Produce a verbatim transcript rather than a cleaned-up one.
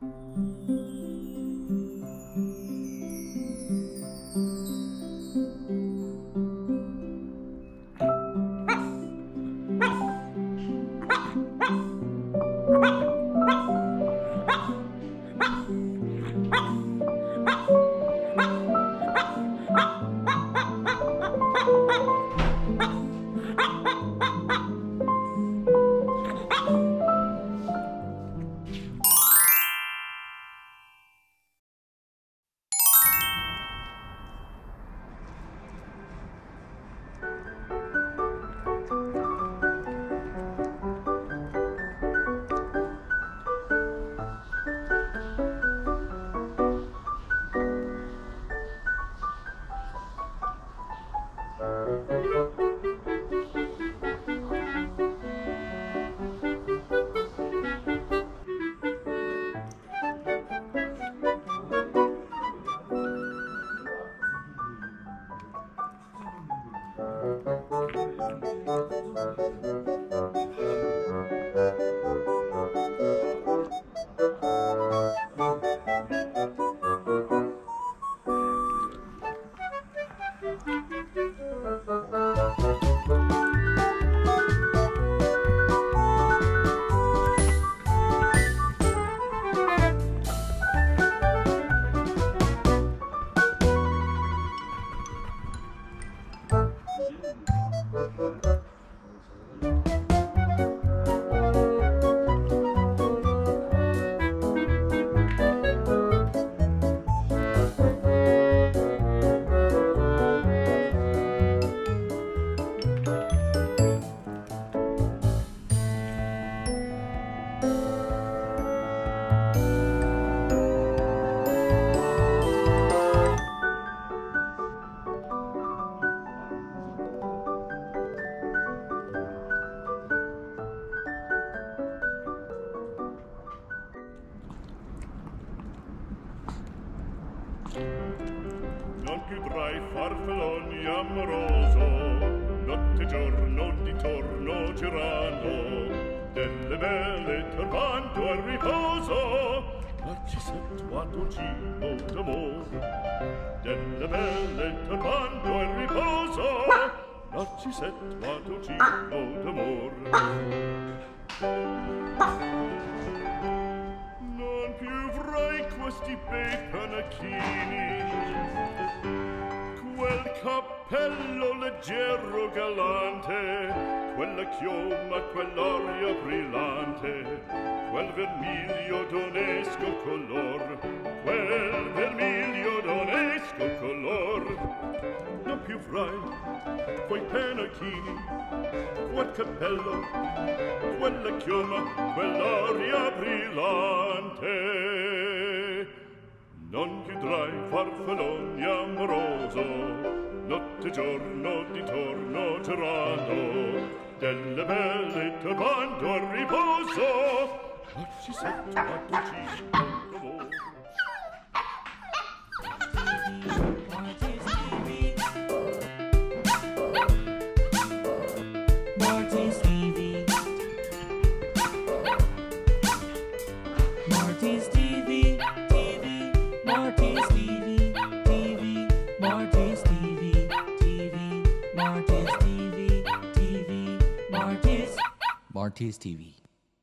Non più tra i farfalloni amoroso, notte e giorno di torno girando, delle belle turbando al riposo, Narcisetto a tuo giro d'amor. Delle belle turbando al riposo, Narcisetto a tuo giro d'amor. Non più avrai questi bei panacchini, quel cappello leggero galante, quella chioma, quell'aria brillante, quel vermiglio d'onesco color, quel vermiglio d'onesco color. Non più avrai quei panacchini, quel cappello, quella chioma, quell'aria brillante. Non più tra i farfalloni amoroso, notte e giorno di torno girando, delle belle turbando al riposo, Narcisetto a tuo giro d'amor. Maltese T V, Maltese T V, T V, Maltese T V, T V, Maltese T V, T V, Maltese T V, T V, Maltese, Maltese T V.